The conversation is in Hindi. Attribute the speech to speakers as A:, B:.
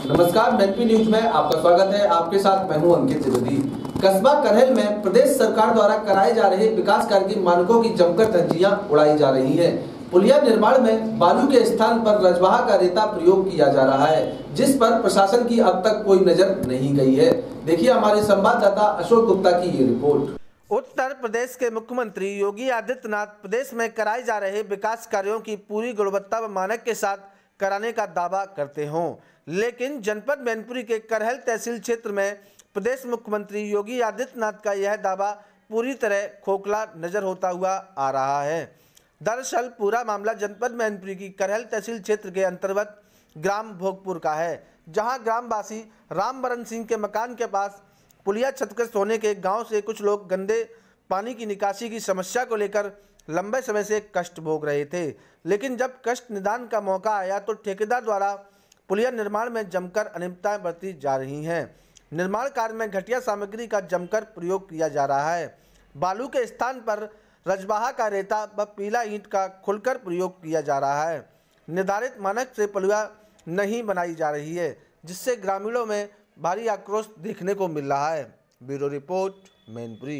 A: नमस्कार, मैनपुरी न्यूज में आपका स्वागत है। आपके साथ मैं हूं अंकित त्रिवेदी। कस्बा करहल में प्रदेश सरकार द्वारा कराए जा रहे विकास कार्य की मानकों की जमकर धज्जियां उड़ाई जा रही हैं। पुलिया निर्माण में बालू के स्थान पर रजवाहा का रेता प्रयोग किया जा रहा है, जिस पर प्रशासन की अब तक कोई नजर नहीं गई है। देखिए हमारे संवाददाता अशोक गुप्ता की ये रिपोर्ट।
B: उत्तर प्रदेश के मुख्यमंत्री योगी आदित्यनाथ प्रदेश में कराए जा रहे विकास कार्यों की पूरी गुणवत्ता व मानक के साथ कराने का दावा करते हों, लेकिन जनपद मैनपुरी के करहल तहसील क्षेत्र में प्रदेश मुख्यमंत्री योगी आदित्यनाथ का यह दावा पूरी तरह खोखला नजर होता हुआ आ रहा है। दरअसल पूरा मामला जनपद मैनपुरी की करहल तहसील क्षेत्र के अंतर्गत ग्राम भोगपुर का है, जहां ग्रामवासी रामबरन सिंह के मकान के पास पुलिया क्षतिग्रस्त होने के गांव से कुछ लोग गंदे पानी की निकासी की समस्या को लेकर लंबे समय से कष्ट भोग रहे थे, लेकिन जब कष्ट निदान का मौका आया तो ठेकेदार द्वारा पुलिया निर्माण में जमकर अनियमितताएं बरती जा रही हैं। निर्माण कार्य में घटिया सामग्री का जमकर प्रयोग किया जा रहा है। बालू के स्थान पर रजवाहा का रेता व पीला ईंट का खुलकर प्रयोग किया जा रहा है। निर्धारित मानक से पुलिया नहीं बनाई जा रही है, जिससे ग्रामीणों में भारी आक्रोश देखने को मिल रहा है। Bureau report, Mainpuri.